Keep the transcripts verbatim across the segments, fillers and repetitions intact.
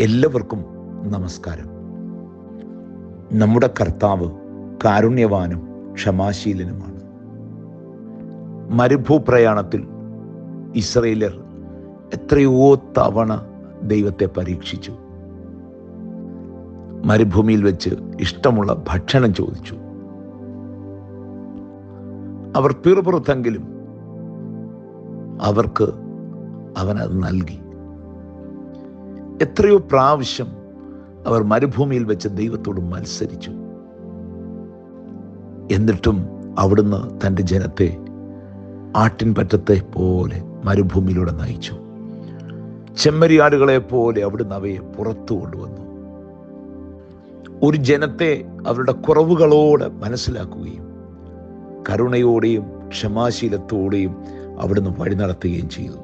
എല്ലാവർക്കും നമസ്കാരം. നമ്മുടെ കർത്താവ് കാരുണ്യവാനും ക്ഷമാശീലനുമാണ്. മരുഭൂപ്രയാണത്തിൽ ഇസ്രായേല്യർ എത്രയോ തവണ ദൈവത്തെ പരീക്ഷിച്ചു. മരുഭൂമിയിൽ വെച്ച് ഇഷ്ടമുള്ള ഭക്ഷണം ചോദിച്ചു. അവർ പിറുപിറുത്തെങ്കിലും അവർക്ക് അവനത് നൽകി. എത്രയോ പ്രാവശ്യം അവർ മരുഭൂമിയിൽ വെച്ച് ദൈവത്തോട് മത്സരിച്ചു. എന്നിട്ടും അവിടുന്ന് തൻ്റെ ജനത്തെ ആട്ടിൻപറ്റത്തെ പോലെ മരുഭൂമിയിലൂടെ നയിച്ചു. ചെമ്മരിയാടുകളെ പോലെ അവിടുന്ന് അവയെ പുറത്തു കൊണ്ടുവന്നു. ഒരു ജനത്തെ അവരുടെ കുറവുകളോടെ മനസ്സിലാക്കുകയും കരുണയോടെയും ക്ഷമാശീലത്തോടെയും അവിടുന്ന് വഴി നടത്തുകയും ചെയ്തു.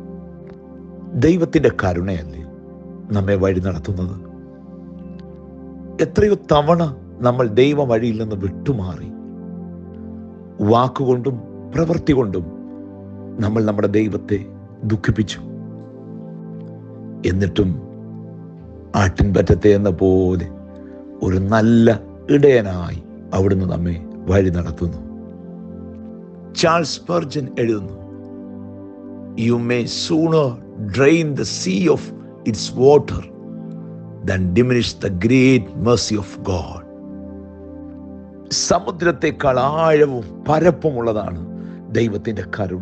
ദൈവത്തിൻ്റെ കരുണയല്ലേ നമ്മെ വഴി നടത്തുന്നത്? എത്രയോ തവണ നമ്മൾ ദൈവ വഴിയിൽ നിന്ന് വിട്ടുമാറി. വാക്കുകൊണ്ടും പ്രവൃത്തി കൊണ്ടും നമ്മൾ നമ്മുടെ ദൈവത്തെ ദുഃഖിപ്പിച്ചു. എന്നിട്ടും ആട്ടിൻപറ്റത്തെ എന്ന പോലെ ഒരു നല്ല ഇടയനായി അവിടുന്ന് നമ്മെ വഴി നടത്തുന്നു. ചാൾസ് സ്പർജൻ എഴുതുന്നു, "You may sooner drain the sea of its water than diminish the great mercy of God." സമുദ്രത്തെക്കാൾ ആഴവും പരപ്പുമുള്ളതാണ് ദൈവത്തിൻ്റെ കരുണ.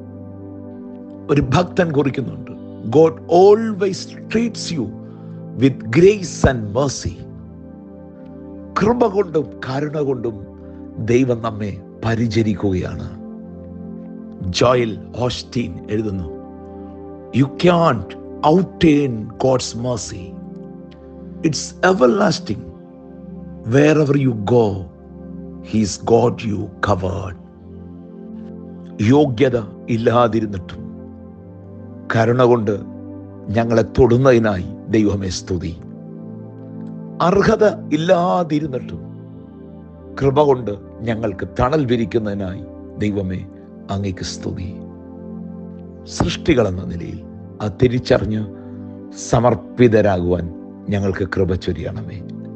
ഒരു ഭക്തൻ കുറിക്കുന്നുണ്ട്, "God always treats you with grace and mercy." കൃപ കൊണ്ടും കരുണ കൊണ്ടും ദൈവം നമ്മെ പരിചരിക്കുകയാണ്. ജോയൽ ഓസ്റ്റീൻ എഴുതുന്നു, "You can't outearn God's mercy. It's everlasting. Wherever you go, He's got you covered." യോഗ്യത ഇല്ലാതിരുന്നിട്ടും കരുണ കൊണ്ട് ഞങ്ങളെ തൊടുന്നതിനായി ദൈവമേ സ്തുതി. അർഹത ഇല്ലാതിരുന്നിട്ടും കൃപ കൊണ്ട് ഞങ്ങൾക്ക് തണൽ വിരിക്കുന്നതിനായി ദൈവമേ അങ്ങേക്ക് സ്തുതി. സൃഷ്ടികളെന്ന നിലയിൽ അത് തിരിച്ചറിഞ്ഞ് സമർപ്പിതരാകുവാൻ ഞങ്ങൾക്ക് കൃപ ചൊരിയണമേ.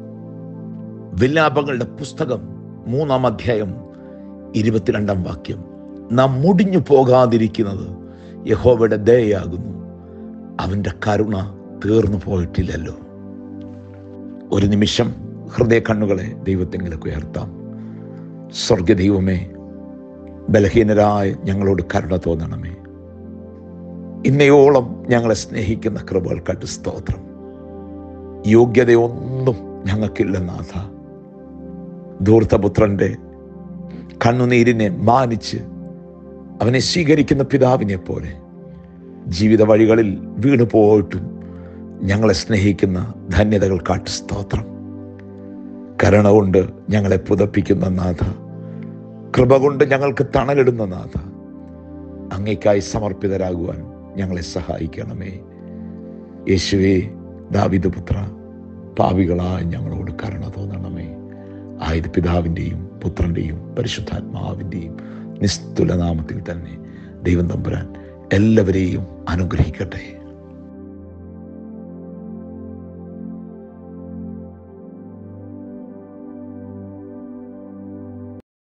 വിലാപങ്ങളുടെ പുസ്തകം മൂന്നാം അധ്യായം ഇരുപത്തിരണ്ടാം വാക്യം, "നാം മുടിഞ്ഞു പോകാതിരിക്കുന്നത് യഹോവയുടെ ദയയാകുന്നു, അവൻ്റെ കരുണ തീർന്നു പോയിട്ടില്ലല്ലോ." ഒരു നിമിഷം ഹൃദയ കണ്ണുകളെ ദൈവത്തെങ്കിലേക്ക് ഉയർത്താം. സ്വർഗദൈവമേ, ബലഹീനരായ ഞങ്ങളോട് കരുണ തോന്നണമേ. ഇന്നയോളം ഞങ്ങളെ സ്നേഹിക്കുന്ന കൃപകൾക്കായിട്ട് സ്തോത്രം. യോഗ്യതയൊന്നും ഞങ്ങൾക്കില്ല നാഥ. ധൂർത്തപുത്രൻ്റെ കണ്ണുനീരിനെ മാനിച്ച് അവനെ സ്വീകരിക്കുന്ന പിതാവിനെ പോലെ ജീവിത വഴികളിൽ വീണു പോയിട്ടും ഞങ്ങളെ സ്നേഹിക്കുന്ന ധന്യതകൾക്കായിട്ട് സ്തോത്രം. കരുണ കൊണ്ട് ഞങ്ങളെ പുതപ്പിക്കുന്ന നാഥ, കൃപ കൊണ്ട് ഞങ്ങൾക്ക് തണലിടുന്ന നാഥ, അങ്ങേക്കായി സമർപ്പിതരാകുവാൻ ഞങ്ങളെ സഹായിക്കണമേ. യേശുവേ, ദാവീദ് പുത്ര, പാപികളായ ഞങ്ങളോട് കരുണ തോന്നണമേ. ആയത് പിതാവിൻ്റെയും പുത്രൻ്റെയും പരിശുദ്ധാത്മാവിൻ്റെയും നിസ്തുല നാമത്തിൽ തന്നെ ദൈവം തമ്പുരാൻ എല്ലാവരെയും അനുഗ്രഹിക്കട്ടെ.